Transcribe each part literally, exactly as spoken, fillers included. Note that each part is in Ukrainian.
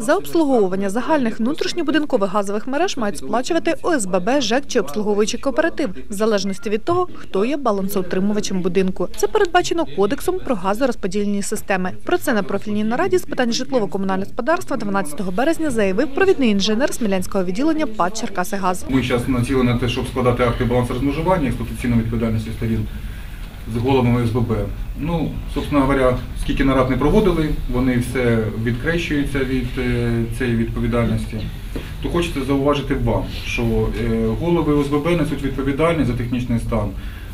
За обслуговування загальних внутрішньобудинкових газових мереж мають сплачувати О С Б Б, ЖЕК чи обслуговуючий кооператив, в залежності від того, хто є балансоутримувачем будинку. Це передбачено Кодексом про газорозподільні системи. Про це на профільній нараді з питань житлово-комунального господарства дванадцятого березня заявив провідний інженер Смілянського відділення ПАТ «Черкасигаз». Ми зараз націлені на те, щоб складати акти балансорозмежування, експлуатаційної відповідальності сторін з головами О С Б Б. Ну, собственно говоря, скільки нарад не проводили, вони все відкрещуються від цієї відповідальності. То хочеться зауважити вам, що голови О С Б Б несуть відповідальність за технічний стан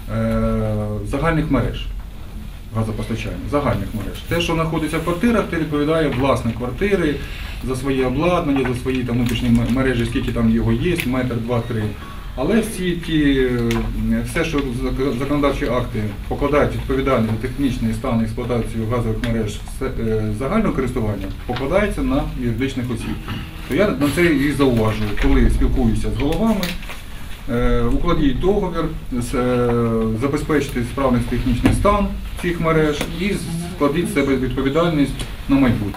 загальних мереж газопостачання, загальних мереж. Те, що знаходиться в квартирах, те відповідає власник квартири за своє обладнання, за свої там внутрішні мережі, скільки там його є, метр, два, три. Але всі ті, все, що законодавчі акти покладають відповідальність за технічний стан і експлуатацію газових мереж загального користування, покладається на юридичних осіб. То я на це і зауважую, коли спілкуюся з головами, укладіть договір, забезпечити справний технічний стан цих мереж і складіть з себе відповідальність на майбутнє.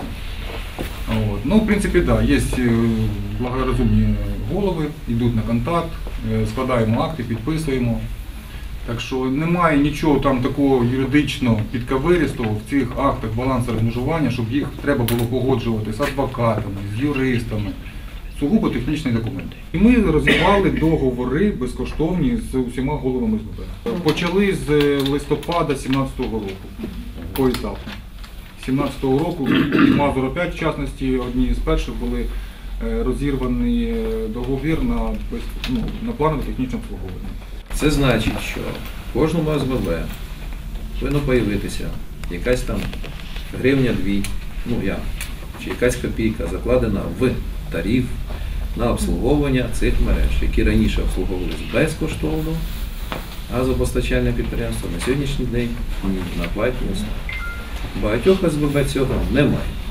От. Ну, в принципі, так, да, є благорозумні голови, йдуть на контакт, складаємо акти, підписуємо. Так що немає нічого там такого юридично підковиристого в цих актах балансорозмежування, щоб їх треба було погоджувати з адвокатами, з юристами. Сугубо технічний документ. І ми розірвали договори безкоштовні з усіма головами О С Б Б. Почали з листопада сімнадцятого року, поетапно. сімнадцятого року Мазур опять, в частності, одні з перших були розірваний договір на, ну, на планове технічне обслуговування. Це значить, що в кожному О С Б Б повинна з'явитися якась там гривня-дві, ну я, чи якась копійка закладена в тариф на обслуговування цих мереж, які раніше обслуговувалися безкоштовно, газопостачальне підприємство на сьогоднішній день на платній основі. Багатьох О С Б Б цього немає.